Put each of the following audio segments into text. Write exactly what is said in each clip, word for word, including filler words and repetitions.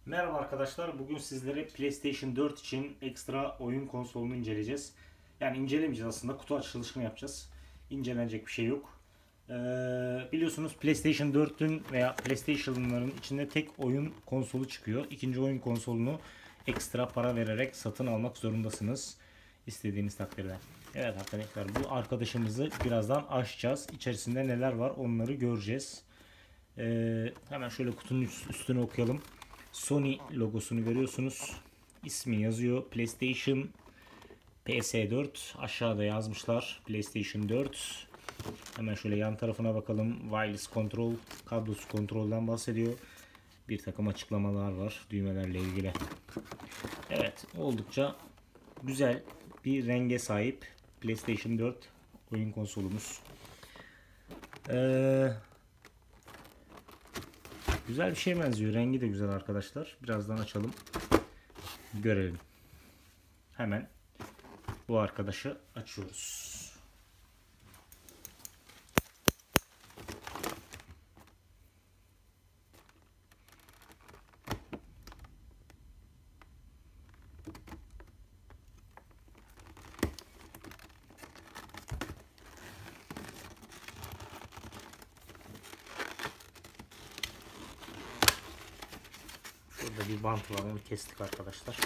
Merhaba arkadaşlar. Bugün sizlere PlayStation dört için ekstra oyun konsolunu inceleyeceğiz. Yani incelemeyeceğiz aslında. Kutu açılışını yapacağız. İncelenecek bir şey yok. Ee, biliyorsunuz PlayStation dört'ün veya PlayStation'ların içinde tek oyun konsolu çıkıyor. İkinci oyun konsolunu ekstra para vererek satın almak zorundasınız. İstediğiniz takdirde. Evet arkadaşlar, bu arkadaşımızı birazdan açacağız. İçerisinde neler var onları göreceğiz. Ee, hemen şöyle kutunun üstünü okuyalım. Sony logosunu görüyorsunuz. İsmi yazıyor. PlayStation P S dört. Aşağıda yazmışlar. PlayStation dört. Hemen şöyle yan tarafına bakalım. Wireless Control, kablosuz kontrolden bahsediyor. Bir takım açıklamalar var düğmelerle ilgili. Evet, oldukça güzel bir renge sahip PlayStation dört oyun konsolumuz. Ee, güzel bir şeye benziyor. Rengi de güzel arkadaşlar. Birazdan açalım. Görelim. Hemen bu arkadaşı açıyoruz. Burada bir bant var, onu kestik arkadaşlar.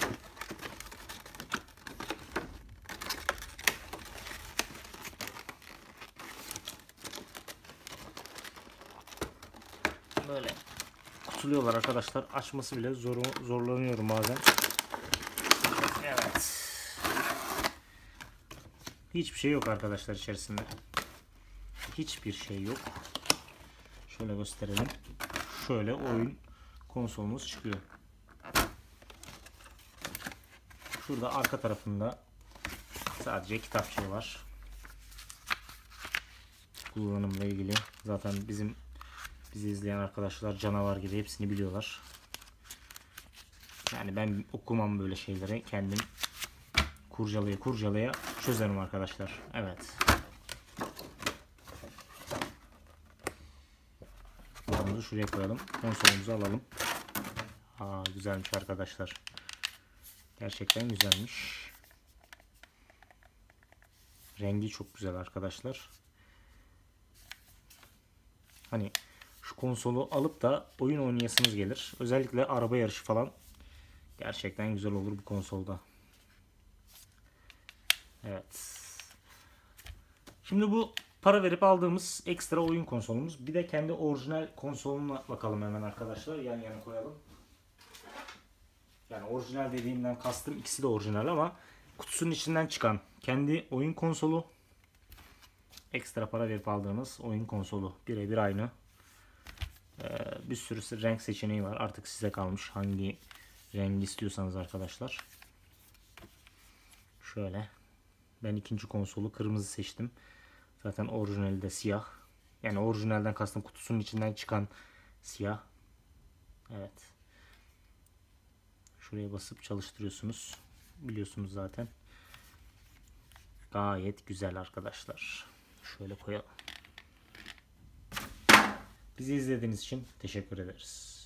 Böyle kutuluyorlar arkadaşlar. Açması bile zor, zorlanıyorum bazen. Evet. Hiçbir şey yok arkadaşlar içerisinde. Hiçbir şey yok. Şöyle gösterelim. Şöyle oyun konsolumuz çıkıyor. Şurada arka tarafında sadece kitapçığı var. Kullanımla ilgili. Zaten bizim bizi izleyen arkadaşlar canavar gibi hepsini biliyorlar. Yani ben okumam böyle şeyleri. Kendim kurcalaya kurcalaya çözerim arkadaşlar. Evet. Bunu şuraya koyalım. Konsolumuzu alalım. Aa, güzelmiş arkadaşlar. Gerçekten güzelmiş. Rengi çok güzel arkadaşlar. Hani şu konsolu alıp da oyun oynayasınız gelir. Özellikle araba yarışı falan gerçekten güzel olur bu konsolda. Evet. Şimdi bu para verip aldığımız ekstra oyun konsolumuz. Bir de kendi orijinal konsoluna bakalım hemen arkadaşlar. Yan yana koyalım. Yani orijinal dediğimden kastım ikisi de orijinal ama kutusunun içinden çıkan kendi oyun konsolu, ekstra para verip aldığımız oyun konsolu birebir aynı. Ee, bir sürü renk seçeneği var. Artık size kalmış hangi rengi istiyorsanız arkadaşlar. Şöyle. Ben ikinci konsolu kırmızı seçtim. Zaten orijinali de siyah. Yani orijinalden kastım kutusunun içinden çıkan siyah. Evet. Şuraya basıp çalıştırıyorsunuz. Biliyorsunuz zaten. Gayet güzel arkadaşlar. Şöyle koyalım. Bizi izlediğiniz için teşekkür ederiz.